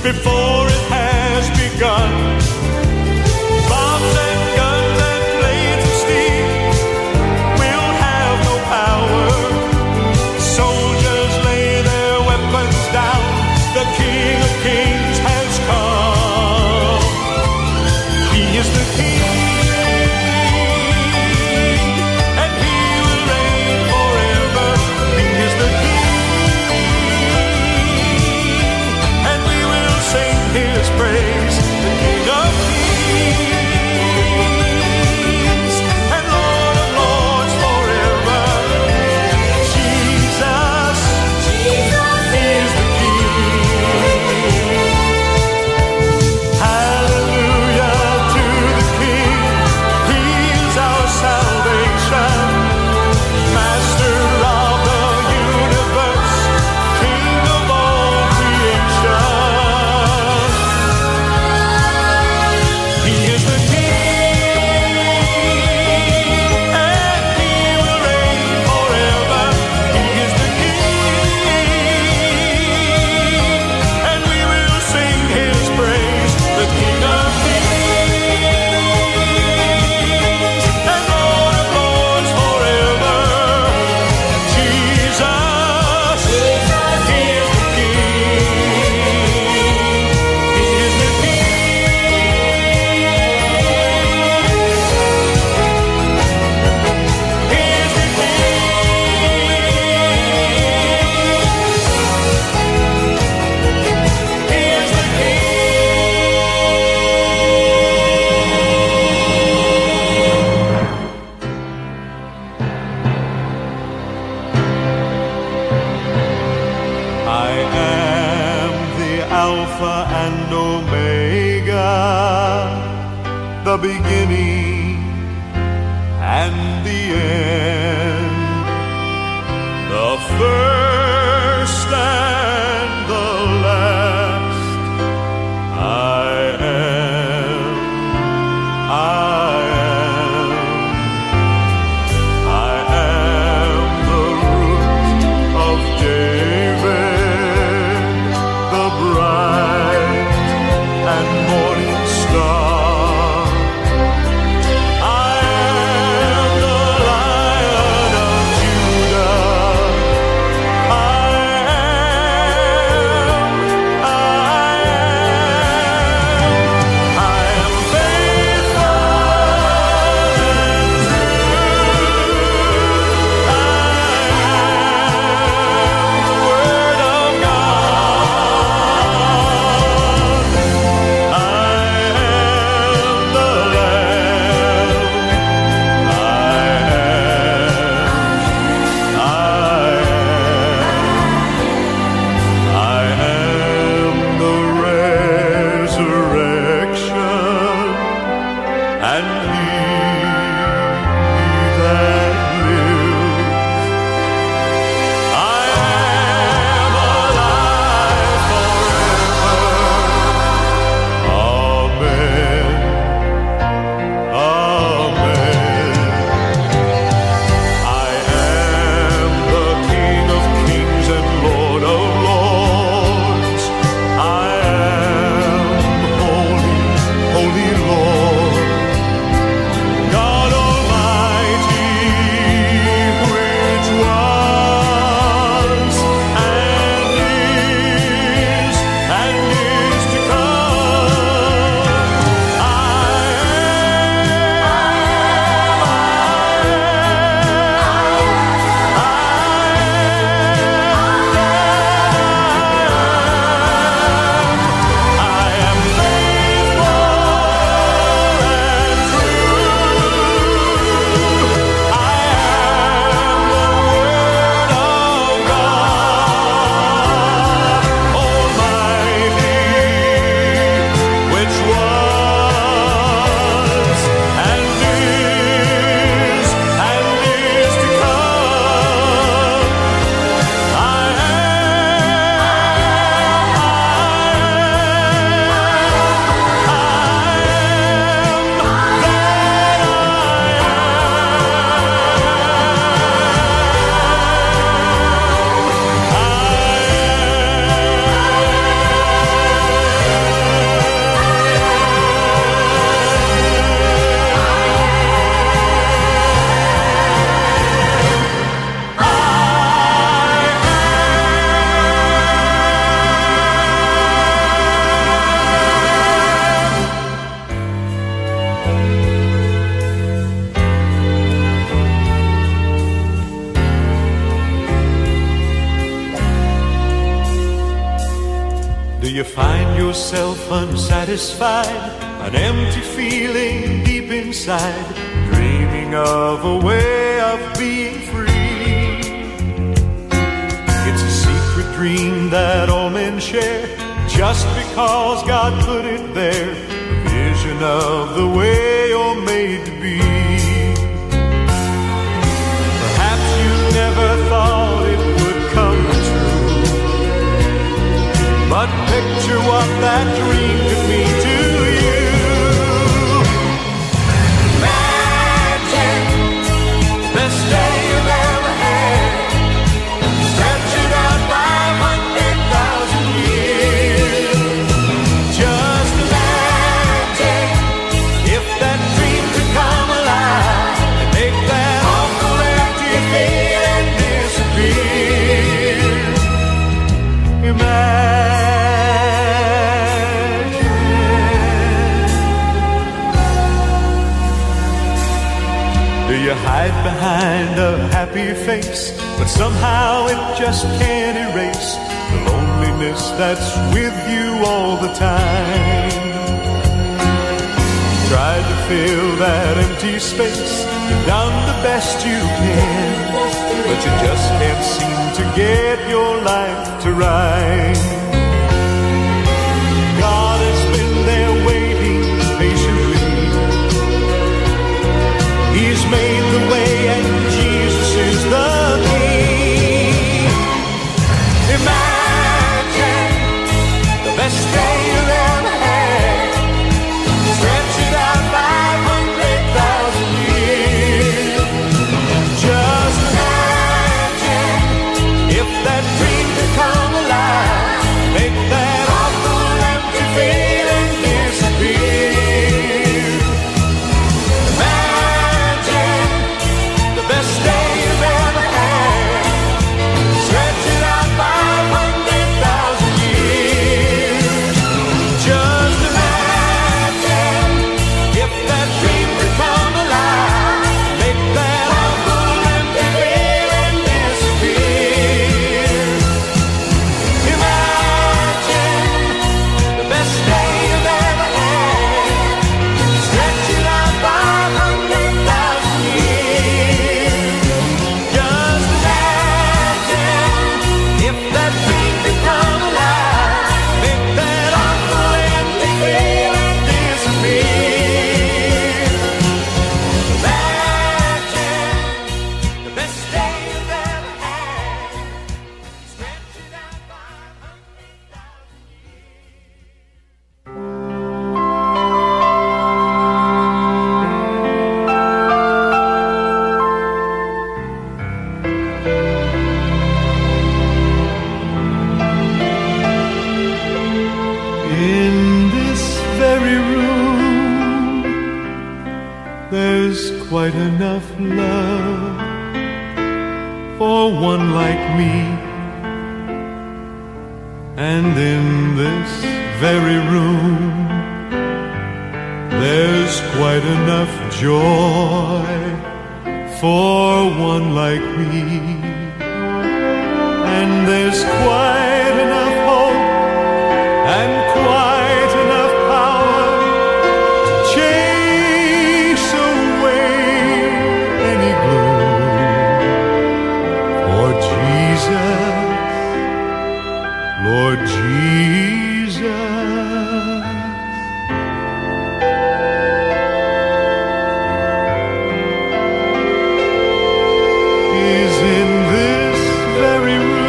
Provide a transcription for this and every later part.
before it has begun. Bombs and guns and blades of steel will have no power. Soldiers lay their weapons down. The King of Kings has come. He is the King, and He will reign forever. He is the King, and we will sing His praise. The King of Kings and Lord of Lords forever. Jesus, He is the King. Hallelujah to the King. He is our salvation. Master of the universe, King of all creation. He is the King, and He will reign forever. He is the King, and we will sing His praise. The King of Kings and Lord of Lords forever. Jesus, He is the King. He is the I am the Alpha and Omega, the beginning and the end, the first and the last. I am, I am the root of David, the bright and morning star. I am the Lion of Judah, find yourself unsatisfied, an empty feeling deep inside, dreaming of a way of being free. It's a secret dream that all men share, just because God put it there, a vision of the way you're made to be. Perhaps you never thought it would come true, but picture what that dream could mean to you. Imagine the best day you've ever had, stretch it out 500,000 years. Just imagine if that dream could come alive and make that awful empty feeling disappear. Do you hide behind a happy face, but somehow it just can't erase the loneliness that's with you all the time? Tried to fill that empty space, you've done the best you can, but you just can't seem to get your life to right. God has been there waiting patiently. He's made the way and Jesus is the key. Imagine the best day you've ever had, stretch it out 500,000 years. Just imagine if that dream could come alive, make that awful empty feeling disappear. Imagine the best day you've ever had, stretch it out 500,000 years. Just imagine if that dream could come alive, make that awful empty feeling disappear. Imagine the best day you've ever had, stretch it out 500,000 years. Just imagine if that dream could come alive, make that awful empty feeling disappear. Imagine the best day you've ever had, stretch it out 500,000 In this very room, there's quite enough love for one like me. And in this very room, there's quite enough joy for one like me. And there's quite enough hope and quite enough power to chase away any gloom. For Jesus, Lord Jesus, is in this very room.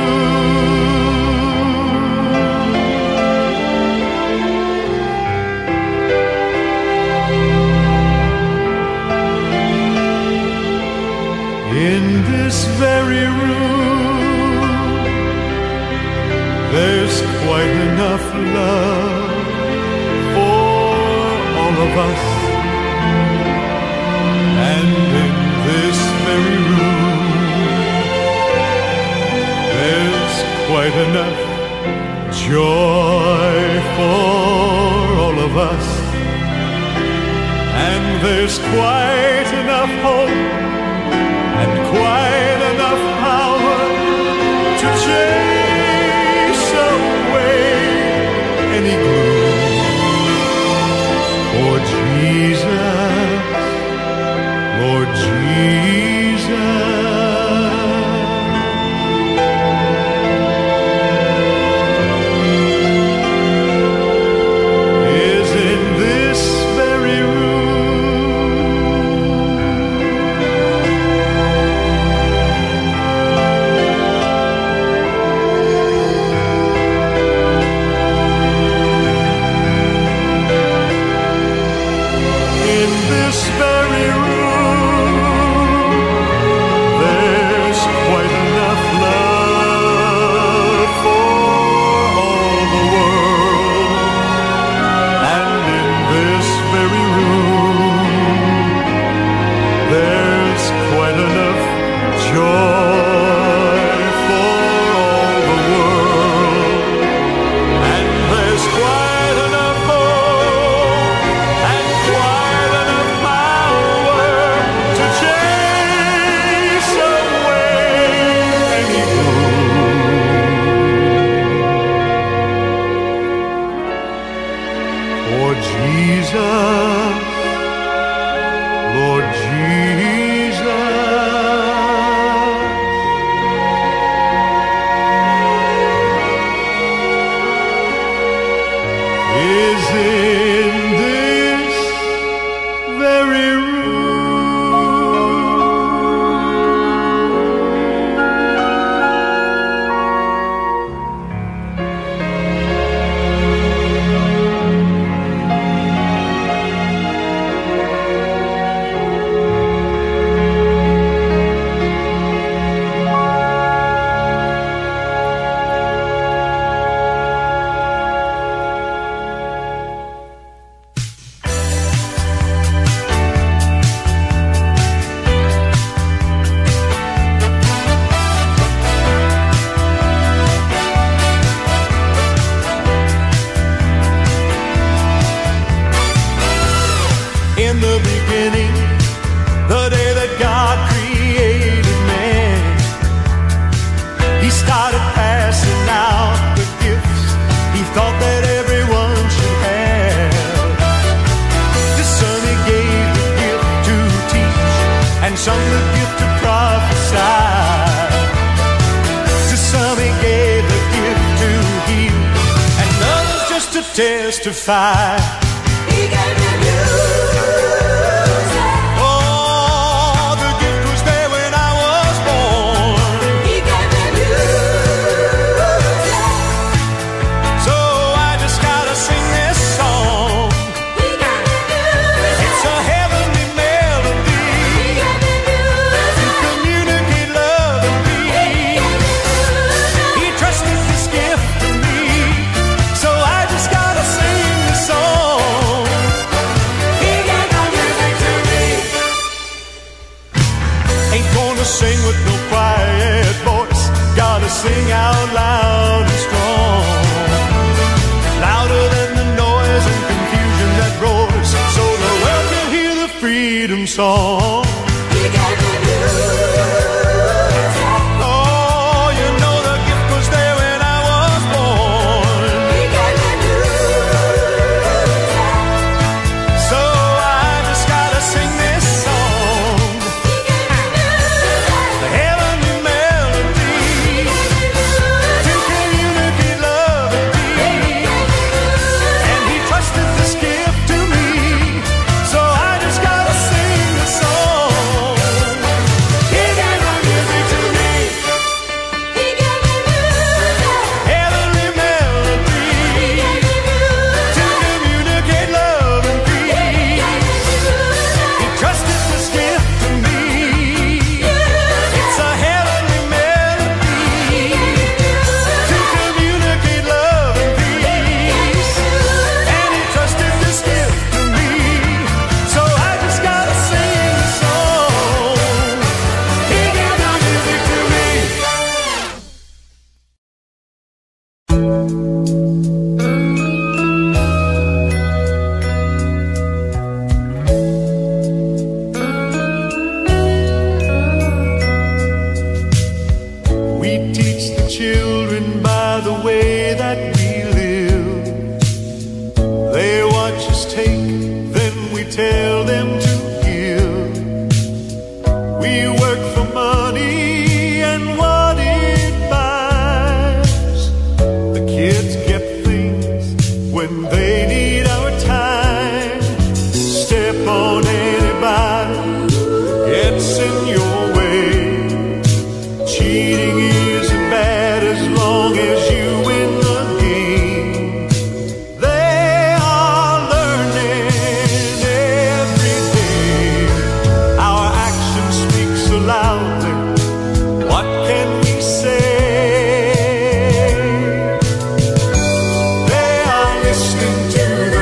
In this very room, there's quite enough love for all of us. And in this very room, there's quite enough joy for all of us. And there's quite enough hope and quite enough power to chase away any gloom. Jesus, Lord Jesus, is in this very room. In the beginning, the day that God created man, He started passing out the gifts He thought that everyone should have. To some He gave the gift to teach, and some the gift to prophesy. To some He gave the gift to heal, and others just to testify. He gave me music. Sing with no quiet voice, gotta sing out loud and strong, louder than the noise and confusion that roars, so the world can hear the freedom song. He gave me music. Oh, you know the gift was there when I was born. He gave me music. So I just gotta sing this song. Children by the way that we live, they watch us take, then we tell them to give. We work for money and what it buys. The kids get things when they need our time. Step on anybody, it's in your way. Cheating isn't bad as long as you win the game. They are learning every day. Our action speaks so loudly. What can we say? They are listening to the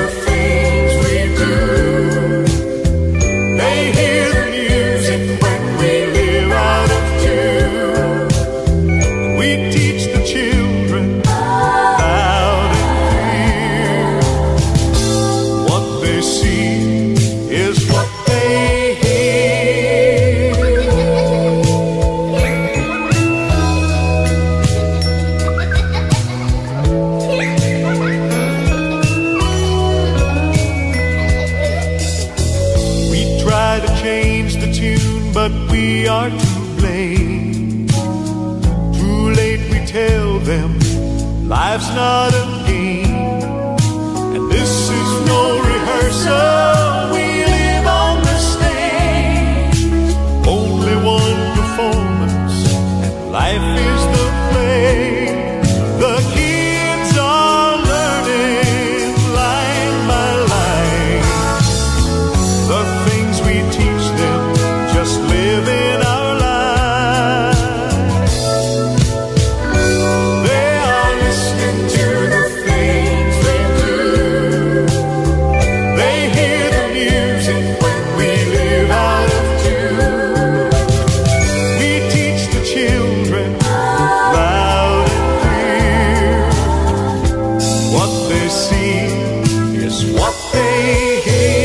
we are to blame. Too late we tell them life's not a game, and this is no rehearsal. We live on the stage, only one performance, and life is the play. The kids are learning line by line. The things we teach them just live in our lives. They are listening to the things they do. They hear the music when we live out of tune. We teach the children loud and clear. What they see is what they hear.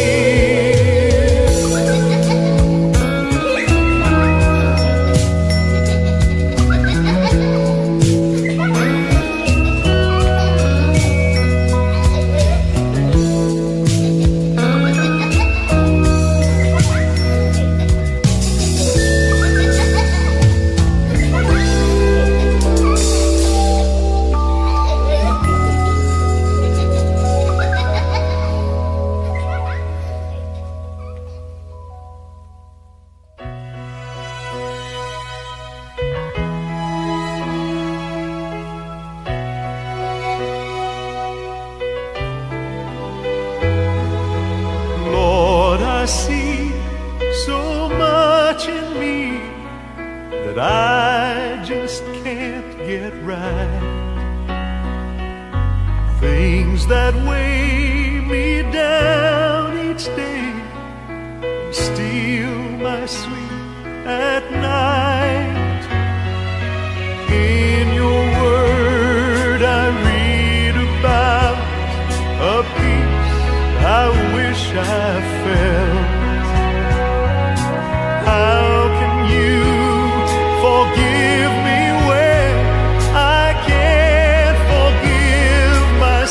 Lord, I see so much in me that I just can't get right. Things that weigh me down each day and steal my sleep at night. In your word I read about a peace I wish I felt. How can you forgive me when I can't forgive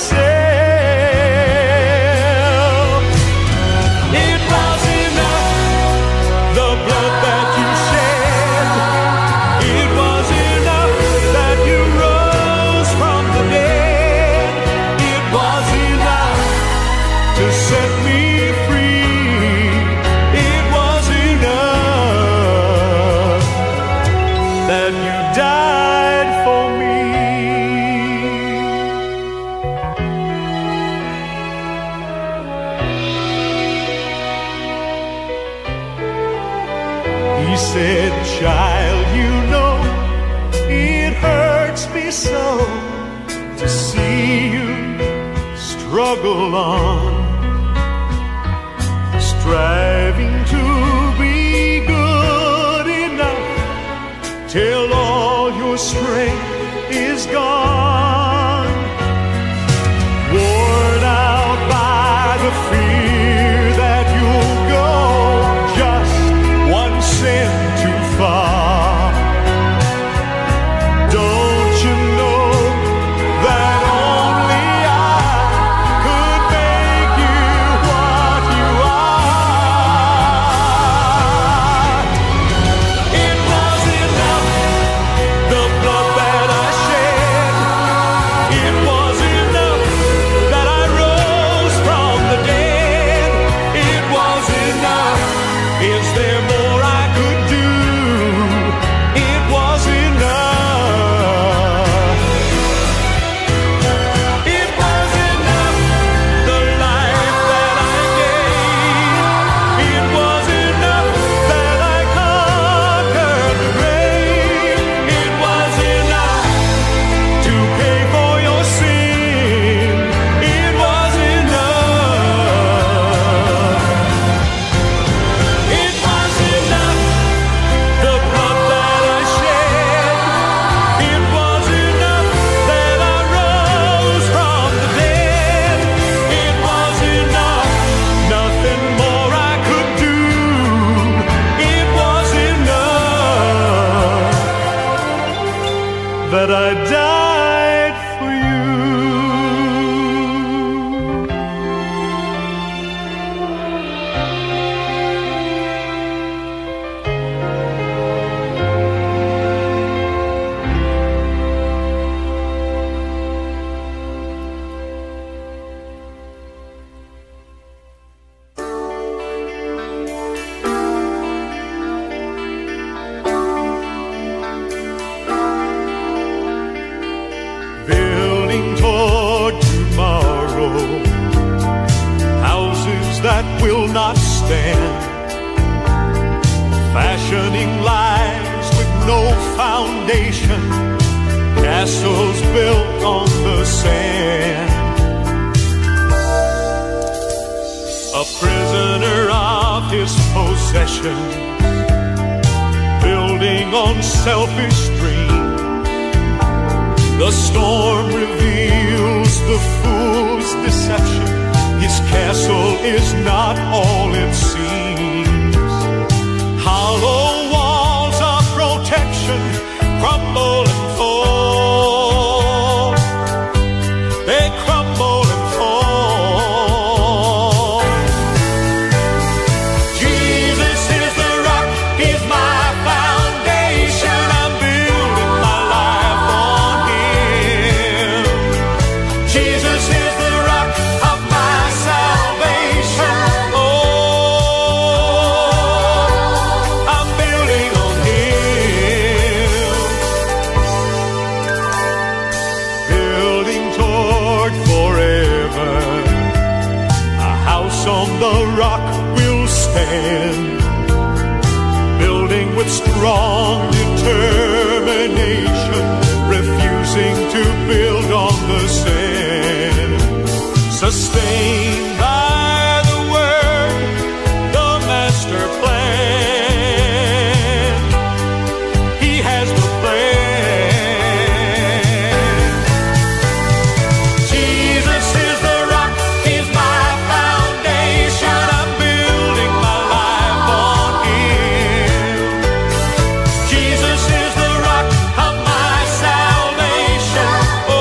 myself? It was enough, the blood that you shed. It was enough that you rose from the dead. It was enough to set me free. It was enough that you died for me. He said, child, you know it hurts me so to see you struggle on, striving to be good enough till all your strength is gone, worn out by the fear that you'll go just one sin too far. Don't you know that only I could make you what you are? It was enough, the blood that I shed. will not stand, fashioning lies with no foundation, castles built on the sand. A prisoner of his possessions, building on selfish dreams. The storm reveals the fool's deception. His castle is not all it seems. Hollow walls of protection crumble and fall. They crumble and fall. Jesus is the rock, He's my foundation. I'm building my life on Him. Jesus is the rock of my salvation. Oh, I'm building on Him. Building toward forever, a house on the rock will stand. Building with strong determination, refusing to build on the sand. Sustained by the word, the master plan. He has the plan. Jesus is the rock, He's my foundation. I'm building my life on Him. Jesus is the rock of my salvation. Oh,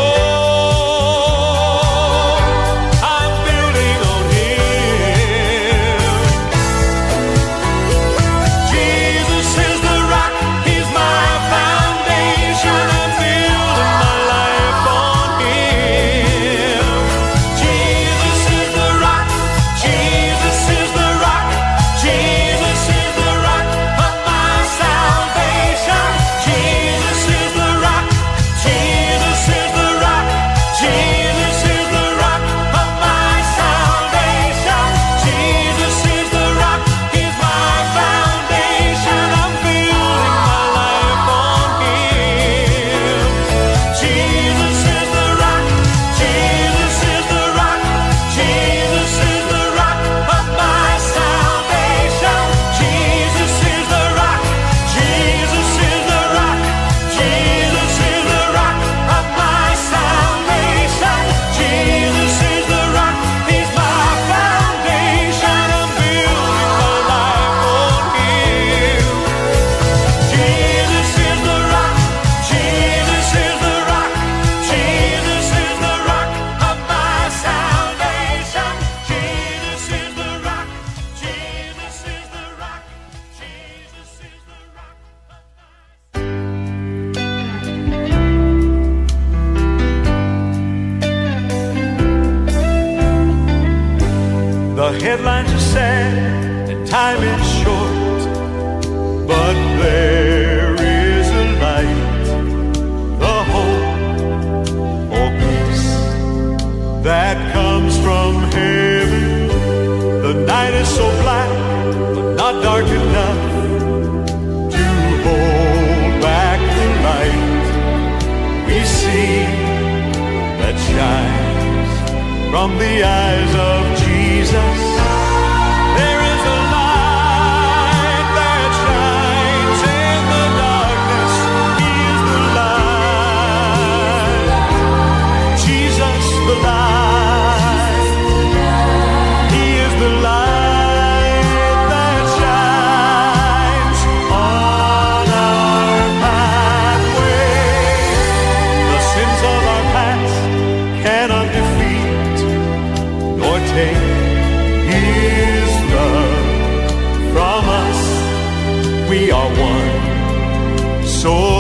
I'm building on Him. Jesus is the rock, He's my foundation. I'm building my life on Him. Jesus is the rock, Jesus is the rock, Jesus is the rock of my salvation. Jesus is the rock, Jesus is the rock, Jesus is the rock of my salvation. Jesus is the rock, He's my foundation. I'm building my life on Him. Jesus is the rock, Jesus is the rock, Jesus is the rock of my salvation. Jesus is the rock, Jesus is the rock, Jesus is the rock of my salvation. Jesus is the rock, He's my foundation. I'm building my life on Him. Jesus is the rock, Jesus is the rock, Jesus is the rock of my salvation. Jesus is the rock, Jesus is the rock, Jesus is the rock. The headlines are sad and time is short, but there is a light, the hope or peace that comes from heaven. The night is so black, but not dark enough to hold back the light we see that shines from the eyes of Jesus. There is a light that shines in the darkness. He is the light. Jesus the light. He is the light that shines on our pathway. The sins of our past cannot defeat nor take His love from us. We are one, so